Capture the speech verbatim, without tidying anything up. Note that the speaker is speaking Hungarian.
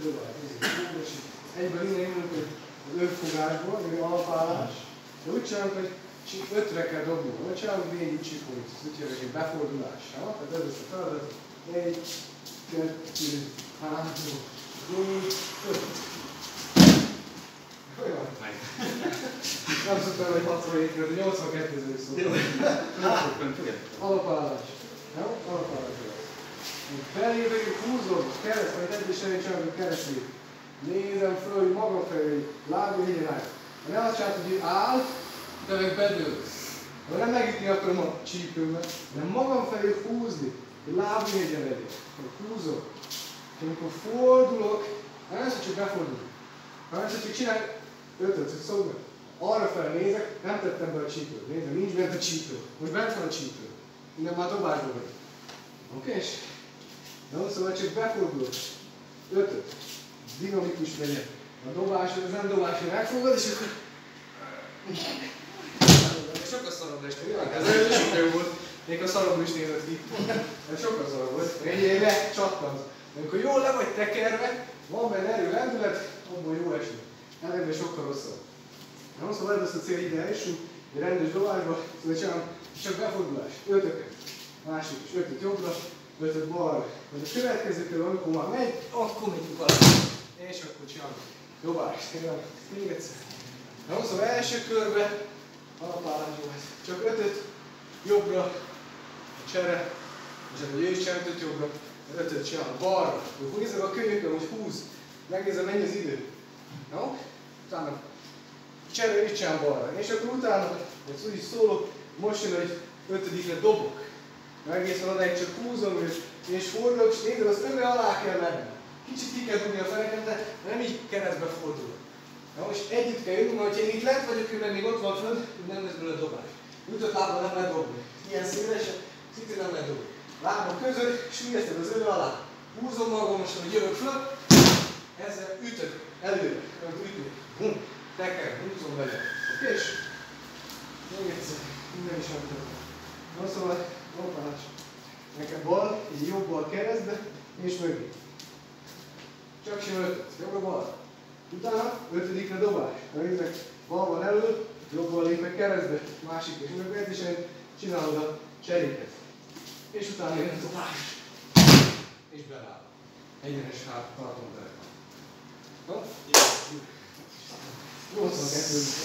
dobás. Egyből innen indulunk, hogy az önfogásból, vagy alapállás. De úgy csinálunk, hogy ötre kell dobni. Vagy csinálunk végig csipóit. Ez úgy jövök egy befordulás. Tehát ez lesz a feladat. Egy, kettő, három, négy, öt. Olyan. Nem szoktam, hogy hatvanhét, de nyolcvankettőző szó. Alapállás. Jó? Alapállás. Felé végig húzom, kereszt, majd egy is elég csinálom, keresztül. Nézem föl, hogy magam felé, lábú hegyen áll. Ha nem azt csinálod, hogy áll, de meg bedőlsz. Ha nem megütni akarom a csípőmet, de magam felé húzni, hogy lábú hegyen legyek. Húzom. És amikor fordulok, nem lesz, hogy csak befordulok. Nem lesz, hogy csak csinálj ötöt, hogy szoknak. Arra fel nézek, nem tettem be a csípőt. Nézem, nincs bent a csípő. Most bent van a csípő. Innen már dobásba vagy. Oké? Okay? Na, szóval csak befordulok. Ötöt. Dinamikus legyen. A dobás, ez nem dobás, hogy megfogod, és akkor... Sokkal szarabb lesz. Ez olyan sokkal jó volt. Még a szarabb is nézett ki. Ez sokkal szarabb volt. Egy lecsattansz. Amikor jól le vagy tekerve, van benne erő, lendület, abból jó esni. Ellenben sokkal rosszabb. Na, szóval ez lesz a cél, ide elissunk, egy rendes dobásba, szóval csinálom, csak befordulás. Ötöket. Másik is. Ötöt jobbra, ötöt balra. Vagy a következő körül, amikor már megy, akkor megyünk alá. És akkor csinálom. Dobást. Még egyszer. Na, szóval első körben alapállásba lesz. Csak ötöt jobbra, a csere, és akkor ő is csinál ötöt jobbra, ötöt csinál balra. Akkor nézzük a könyvükön, hogy húz. Megnézem, mennyi az idő. No? Utána csere is csinál balra. És akkor utána, hogy úgy is szólok, most jön, hogy ötödikre dobok. Egészen odáig csak húzom és, és fordulok, és nézd, az öve alá kell menni. Kicsit ki kell dugni a feleket, de nem így keresztbe fordulok. Na most együtt kell jönnünk, mert ha én itt lent vagyok, ő még ott van fönt, nem lesz belőle dobás. Ütött lábbal nem lehet dobni. Ilyen szélesen, szintén nem lehet dobni. Lábam között, sülyezted az öve alá. Húzom magam most, hogy jövök föl, ezzel ütök előre, amit ütni. Bum, teker, húzom vele. Oké? És még egyszer, minden is megtudom. Na szóval, alapállás. Nekem bal, így jobbal keresztbe, és mögé. Csak sima ötöt, jobbra-balra. Utána ötödikre dobás. Nézzek, bal van elő, jobbal lépek keresztbe, másik és mögé, és csinálod a cseréket. És utána jön a dobás. És beláll. Egyenes hát tartom bele. No? nyolcvankettő.